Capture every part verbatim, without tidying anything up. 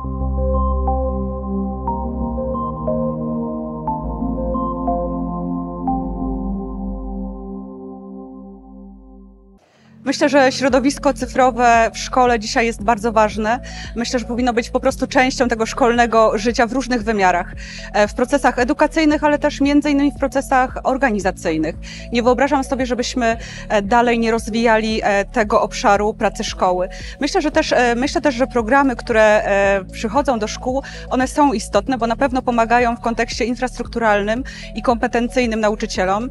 Myślę, że środowisko cyfrowe w szkole dzisiaj jest bardzo ważne. Myślę, że powinno być po prostu częścią tego szkolnego życia w różnych wymiarach. W procesach edukacyjnych, ale też między innymi w procesach organizacyjnych. Nie wyobrażam sobie, żebyśmy dalej nie rozwijali tego obszaru pracy szkoły. Myślę, że też, myślę też, że programy, które przychodzą do szkół, one są istotne, bo na pewno pomagają w kontekście infrastrukturalnym i kompetencyjnym nauczycielom.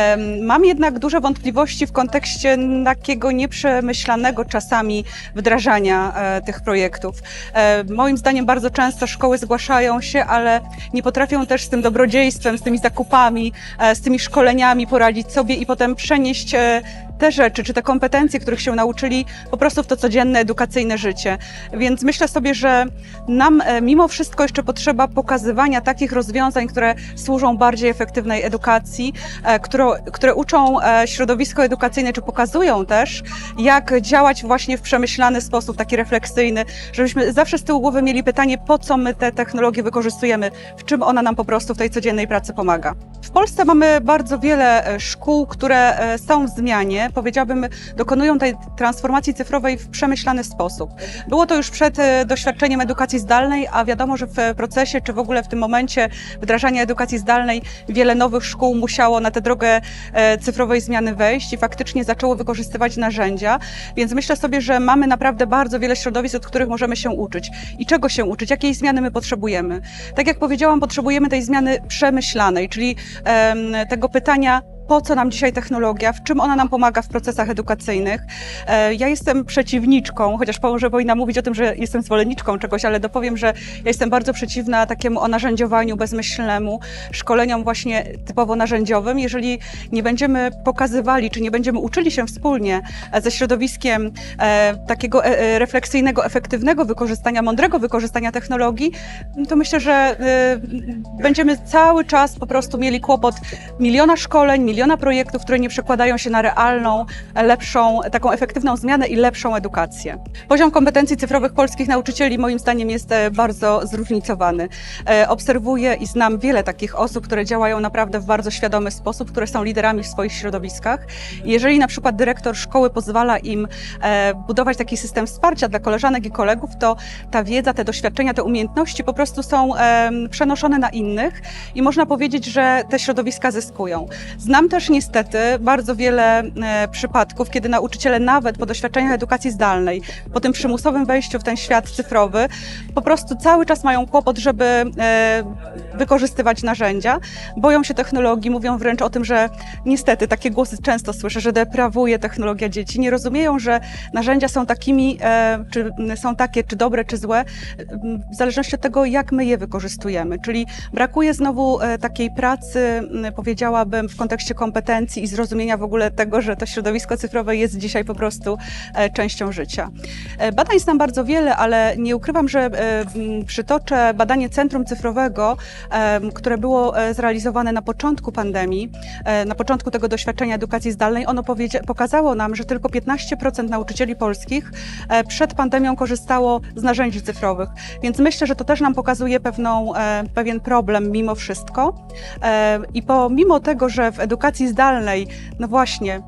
Mam jednak duże wątpliwości w kontekście takiego nieprzemyślanego czasami wdrażania e, tych projektów. E, moim zdaniem bardzo często szkoły zgłaszają się, ale nie potrafią też z tym dobrodziejstwem, z tymi zakupami, e, z tymi szkoleniami poradzić sobie i potem przenieść e, te rzeczy, czy te kompetencje, których się nauczyli, po prostu w to codzienne, edukacyjne życie. Więc myślę sobie, że nam e, mimo wszystko jeszcze potrzeba pokazywania takich rozwiązań, które służą bardziej efektywnej edukacji, e, które, które uczą e, środowisko edukacyjne, czy pokazują też, jak działać właśnie w przemyślany sposób, taki refleksyjny, żebyśmy zawsze z tyłu głowy mieli pytanie, po co my te technologie wykorzystujemy, w czym ona nam po prostu w tej codziennej pracy pomaga. W Polsce mamy bardzo wiele szkół, które są w zmianie, powiedziałabym, dokonują tej transformacji cyfrowej w przemyślany sposób. Było to już przed doświadczeniem edukacji zdalnej, a wiadomo, że w procesie, czy w ogóle w tym momencie wdrażania edukacji zdalnej wiele nowych szkół musiało na tę drogę cyfrowej zmiany wejść i faktycznie zaczęło wykorzystywać narzędzia, więc myślę sobie, że mamy naprawdę bardzo wiele środowisk, od których możemy się uczyć. I czego się uczyć? Jakiej zmiany my potrzebujemy? Tak jak powiedziałam, potrzebujemy tej zmiany przemyślanej, czyli um, tego pytania, po co nam dzisiaj technologia, w czym ona nam pomaga w procesach edukacyjnych. Ja jestem przeciwniczką, chociaż może powinna mówić o tym, że jestem zwolenniczką czegoś, ale dopowiem, że ja jestem bardzo przeciwna takiemu onarzędziowaniu bezmyślnemu, szkoleniom właśnie typowo narzędziowym. Jeżeli nie będziemy pokazywali, czy nie będziemy uczyli się wspólnie ze środowiskiem takiego refleksyjnego, efektywnego wykorzystania, mądrego wykorzystania technologii, to myślę, że będziemy cały czas po prostu mieli kłopot miliona szkoleń, miliona projektów, które nie przekładają się na realną, lepszą, taką efektywną zmianę i lepszą edukację. Poziom kompetencji cyfrowych polskich nauczycieli moim zdaniem jest bardzo zróżnicowany. Obserwuję i znam wiele takich osób, które działają naprawdę w bardzo świadomy sposób, które są liderami w swoich środowiskach. Jeżeli na przykład dyrektor szkoły pozwala im budować taki system wsparcia dla koleżanek i kolegów, to ta wiedza, te doświadczenia, te umiejętności po prostu są przenoszone na innych i można powiedzieć, że te środowiska zyskują. Znam też niestety bardzo wiele e, przypadków, kiedy nauczyciele nawet po doświadczeniach edukacji zdalnej, po tym przymusowym wejściu w ten świat cyfrowy, po prostu cały czas mają kłopot, żeby e, wykorzystywać narzędzia. Boją się technologii, mówią wręcz o tym, że niestety takie głosy często słyszę, że deprawuje technologia dzieci. Nie rozumieją, że narzędzia są takimi, e, czy są takie, czy dobre, czy złe, w zależności od tego, jak my je wykorzystujemy. Czyli brakuje znowu e, takiej pracy, powiedziałabym, w kontekście kompetencji i zrozumienia w ogóle tego, że to środowisko cyfrowe jest dzisiaj po prostu e, częścią życia. E, badań jest nam bardzo wiele, ale nie ukrywam, że e, przytoczę badanie Centrum Cyfrowego, e, które było e, zrealizowane na początku pandemii, e, na początku tego doświadczenia edukacji zdalnej. Ono pokazało nam, że tylko piętnaście procent nauczycieli polskich e, przed pandemią korzystało z narzędzi cyfrowych, więc myślę, że to też nam pokazuje pewną, e, pewien problem mimo wszystko. E, I pomimo tego, że w edukacji zdalnej, no właśnie,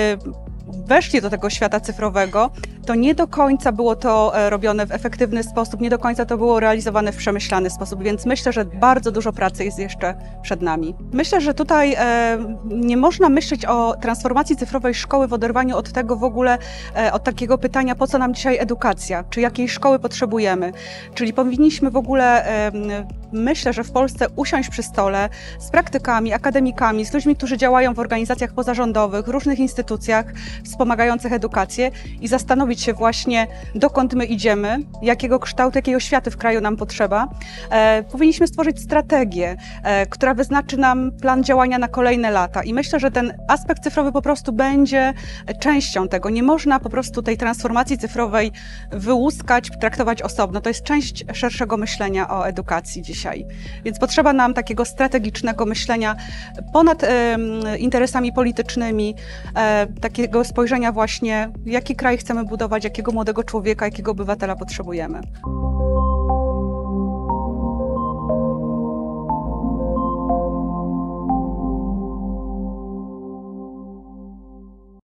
weszli do tego świata cyfrowego, to nie do końca było to robione w efektywny sposób, nie do końca to było realizowane w przemyślany sposób, więc myślę, że bardzo dużo pracy jest jeszcze przed nami. Myślę, że tutaj e, nie można myśleć o transformacji cyfrowej szkoły w oderwaniu od tego w ogóle, e, od takiego pytania, po co nam dzisiaj edukacja, czy jakiej szkoły potrzebujemy, czyli powinniśmy w ogóle, e, myślę, że w Polsce usiąść przy stole z praktykami, akademikami, z ludźmi, którzy działają w organizacjach pozarządowych, w różnych instytucjach wspomagających edukację i zastanowić się właśnie, dokąd my idziemy, jakiego kształtu, jakiej oświaty w kraju nam potrzeba. E, powinniśmy stworzyć strategię, e, która wyznaczy nam plan działania na kolejne lata i myślę, że ten aspekt cyfrowy po prostu będzie częścią tego. Nie można po prostu tej transformacji cyfrowej wyłuskać, traktować osobno. To jest część szerszego myślenia o edukacji dzisiaj. Więc potrzeba nam takiego strategicznego myślenia ponad e, interesami politycznymi, e, takiego spojrzenia właśnie, jaki kraj chcemy budować, jakiego młodego człowieka, jakiego obywatela potrzebujemy.